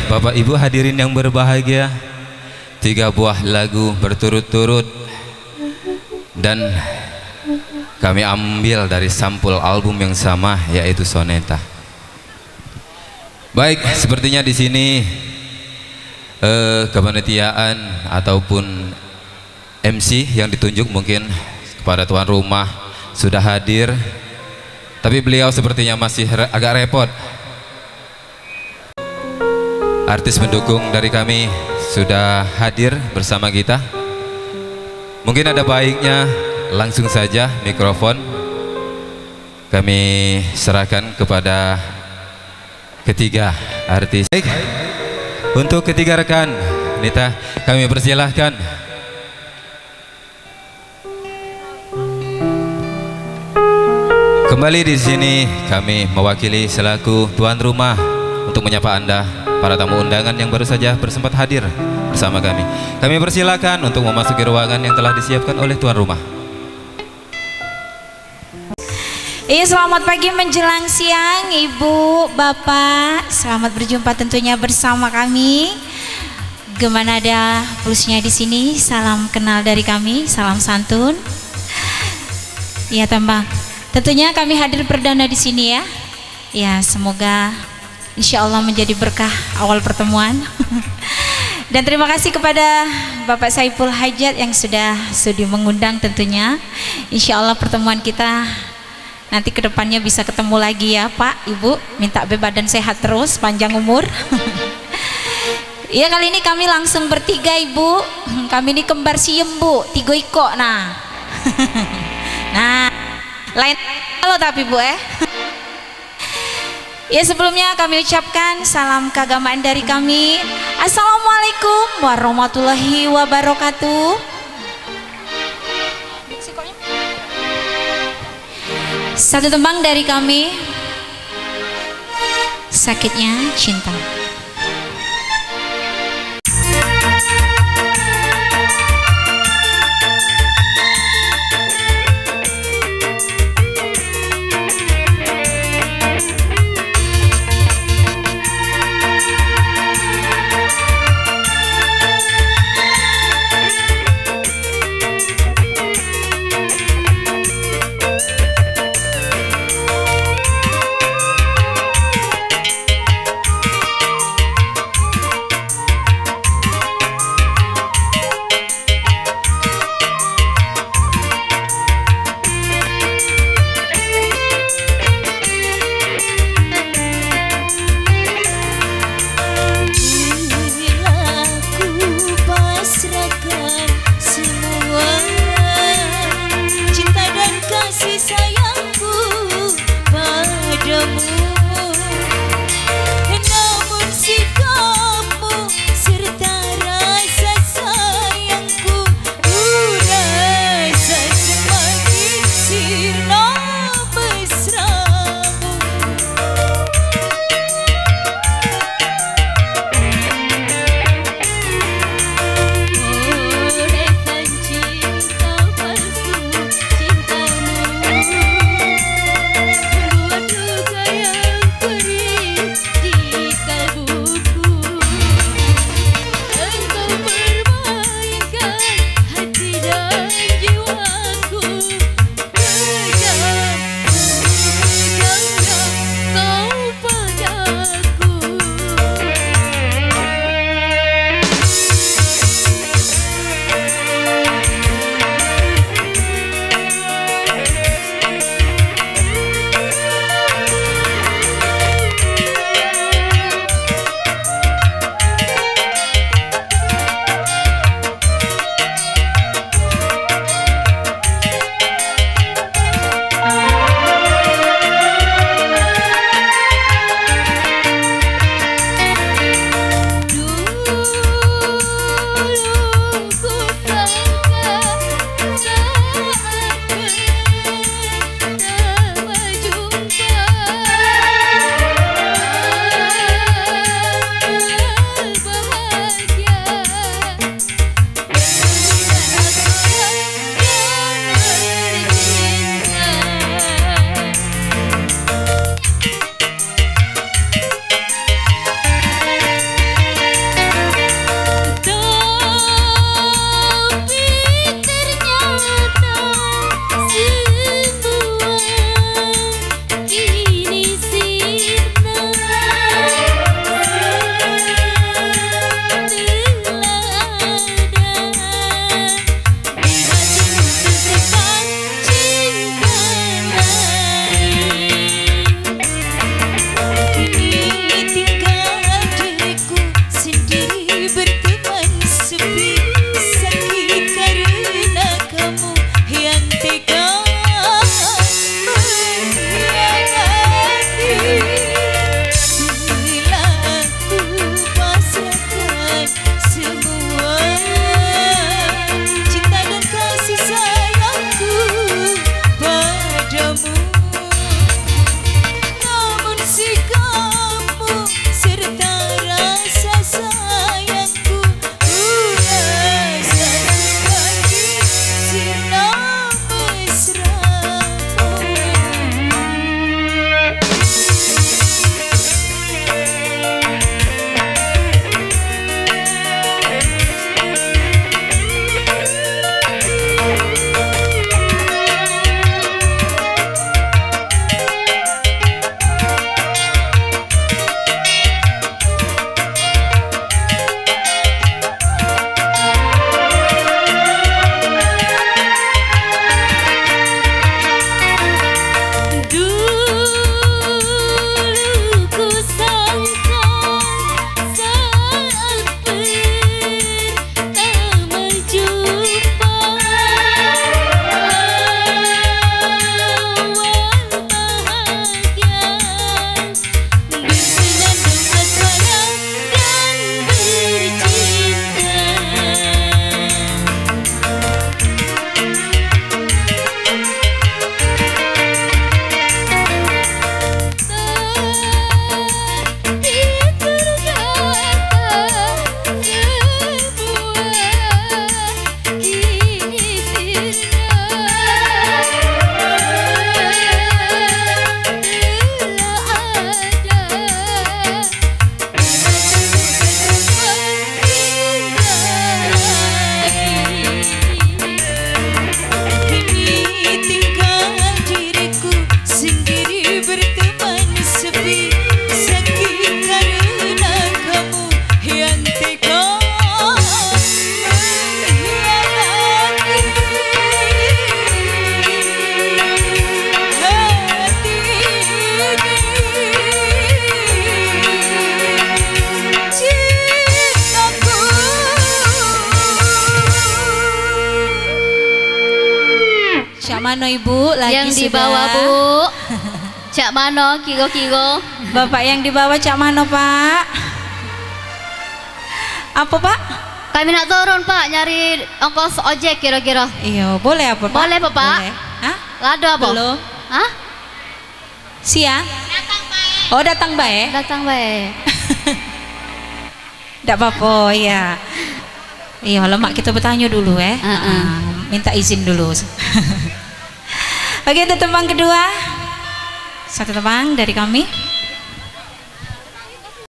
Bapak Ibu hadirin yang berbahagia, 3 buah lagu berturut-turut dan kami ambil dari sampul album yang sama, yaitu Soneta. Baik, sepertinya di sini kepanitiaan ataupun MC yang ditunjuk mungkin kepada tuan rumah sudah hadir, tapi beliau sepertinya masih agak repot. Artis pendukung dari kami sudah hadir bersama kita. Mungkin ada baiknya langsung saja mikrofon kami serahkan kepada ketiga artis. Baik, untuk ketiga rekan Nita kami persilahkan. Kembali di sini kami mewakili selaku tuan rumah untuk menyapa Anda para tamu undangan yang baru saja bersempat hadir bersama kami. Kami persilakan untuk memasuki ruangan yang telah disiapkan oleh tuan rumah. Iya, selamat pagi menjelang siang Ibu, Bapak. Selamat berjumpa tentunya bersama kami. Gimana ada plusnya di sini? Salam kenal dari kami, salam santun. Iya, Tambang. Tentunya kami hadir perdana di sini ya. Ya, semoga insya Allah menjadi berkah awal pertemuan. Dan terima kasih kepada Bapak Saiful Hajat yang sudah sudi mengundang tentunya. Insya Allah pertemuan kita nanti kedepannya bisa ketemu lagi ya Pak, Ibu. Minta badan sehat terus, panjang umur. Iya, kali ini kami langsung bertiga Ibu. Kami ini kembar siem Bu, 3 iko nah. Nah, lain halo tapi Bu Ya, sebelumnya kami ucapkan salam keagamaan dari kami. Assalamualaikum warahmatullahi wabarakatuh. Satu tembang dari kami, Sakitnya Cinta. mano Ibu? Lagi yang di sudah. bawah Bu. Cak mano kiro-kiro. Bapak yang di bawah cak mano Pak? Apa Pak? Kami nak turun Pak, nyari ongkos ojek kira-kira. Iya, boleh apa Pak? Boleh Pak? Boleh. Hah? Lado apa? Belum. Hah? Siang? Oh datang baik? Datang baik. Tidak apa-apa ya. Iya, lemak kita bertanya dulu minta izin dulu. Oke, itu tembang kedua. Satu tembang dari kami.